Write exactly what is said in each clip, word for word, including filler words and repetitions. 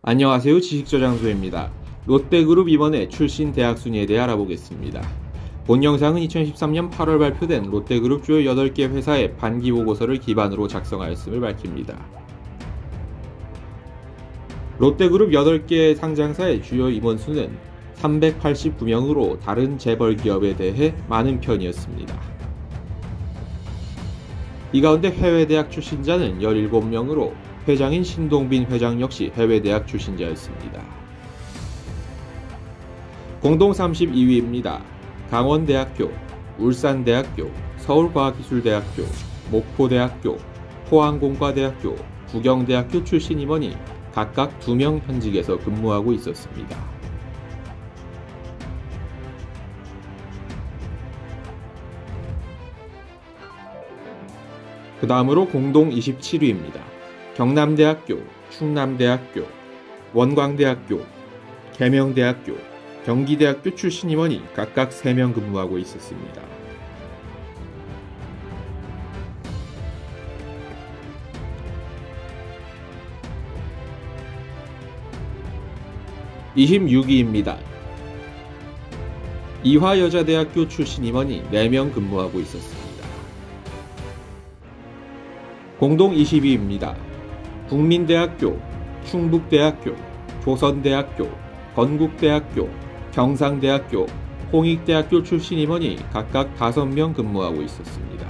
안녕하세요. 지식저장소입니다. 롯데그룹 이번에 출신 대학 순위에 대해 알아보겠습니다. 본 영상은 이천십삼 년 팔월 발표된 롯데그룹 주요 여덟 개 회사의 반기보고서를 기반으로 작성하였음을 밝힙니다. 롯데그룹 여덟 개 상장사의 주요 임원수는 삼백팔십구 명으로 다른 재벌 기업에 대해 많은 편이었습니다. 이 가운데 해외대학 출신자는 열일곱 명으로 회장인 신동빈 회장 역시 해외대학 출신자였습니다. 공동 삼십이 위입니다. 강원대학교, 울산대학교, 서울과학기술대학교, 목포대학교, 포항공과대학교, 부경대학교 출신 임원이 각각 두 명 현직에서 근무하고 있었습니다. 그 다음으로 공동 이십칠 위입니다. 경남대학교, 충남대학교, 원광대학교, 계명대학교, 경기대학교 출신 임원이 각각 세 명 근무하고 있었습니다. 이십육 위입니다. 이화여자대학교 출신 임원이 네 명 근무하고 있었습니다. 공동 이십 위입니다. 국민대학교, 충북대학교, 조선대학교, 건국대학교, 경상대학교, 홍익대학교 출신 임원이 각각 다섯 명 근무하고 있었습니다.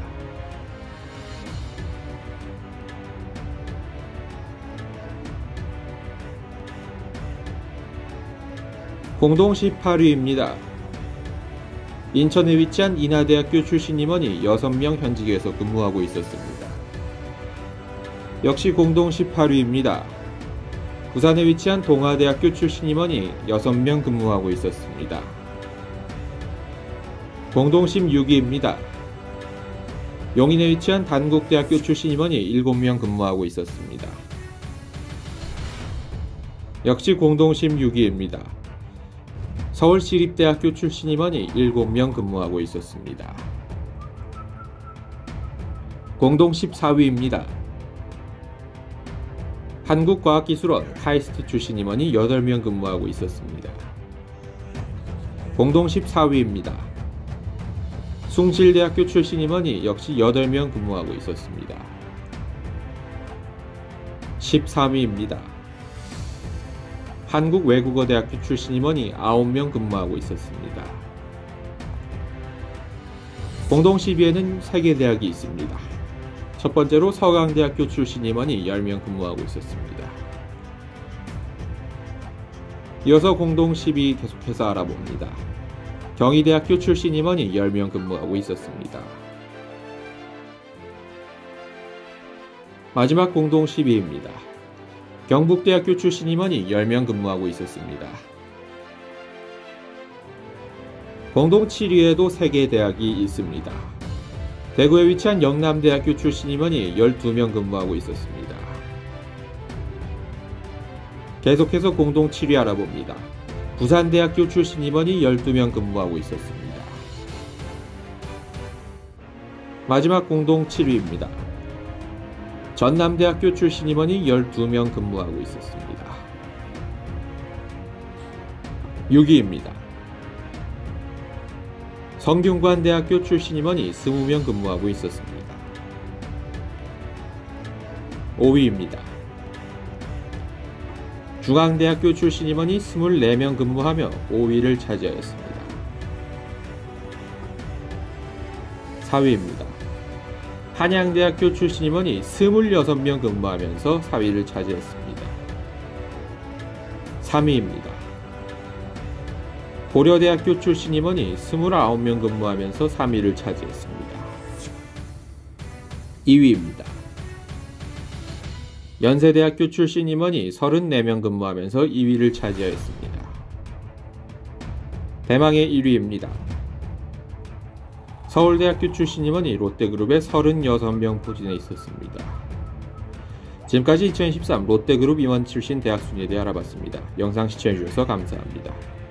공동 십팔 위입니다. 인천에 위치한 인하대학교 출신 임원이 여섯 명 현직에서 근무하고 있었습니다. 역시 공동 십팔 위입니다. 부산에 위치한 동아대학교 출신 임원이 여섯 명 근무하고 있었습니다. 공동 십육 위입니다. 용인에 위치한 단국대학교 출신 임원이 일곱 명 근무하고 있었습니다. 역시 공동 십육 위입니다. 서울시립대학교 출신 임원이 일곱 명 근무하고 있었습니다. 공동 십사 위입니다. 한국과학기술원 카이스트 출신 임원이 여덟 명 근무하고 있었습니다. 공동 십사 위입니다. 숭실대학교 출신 임원이 역시 여덟 명 근무하고 있었습니다. 십삼 위입니다. 한국외국어대학교 출신 임원이 아홉 명 근무하고 있었습니다. 공동 십 위에는 세 개 대학이 있습니다. 첫 번째로 서강대학교 출신 임원이 열 명 근무하고 있었습니다. 이어서 공동 십 위 계속해서 알아봅니다. 경희대학교 출신 임원이 열 명 근무하고 있었습니다. 마지막 공동 십 위입니다. 경북대학교 출신 임원이 열 명 근무하고 있었습니다. 공동 칠 위에도 세 개 대학이 있습니다. 대구에 위치한 영남대학교 출신 임원이 열두 명 근무하고 있었습니다. 계속해서 공동 칠 위 알아봅니다. 부산대학교 출신 임원이 열두 명 근무하고 있었습니다. 마지막 공동 칠 위입니다. 전남대학교 출신 임원이 열두 명 근무하고 있었습니다. 육 위입니다. 성균관대학교 출신 임원이 이십 명 근무하고 있었습니다. 오 위입니다. 중앙대학교 출신 임원이 이십사 명 근무하며 오 위를 차지하였습니다. 사 위입니다. 한양대학교 출신 임원이 이십육 명 근무하면서 사 위를 차지했습니다. 삼 위입니다. 고려대학교 출신 임원이 이십구 명 근무하면서 삼 위를 차지했습니다. 이 위입니다. 연세대학교 출신 임원이 삼십사 명 근무하면서 이 위를 차지하였습니다. 대망의 일 위입니다. 서울대학교 출신 임원이 롯데그룹의 삼십육 명 포진에 있었습니다. 지금까지 이천이십삼 롯데그룹 임원 출신 대학 순위에 대해 알아봤습니다. 영상 시청해주셔서 감사합니다.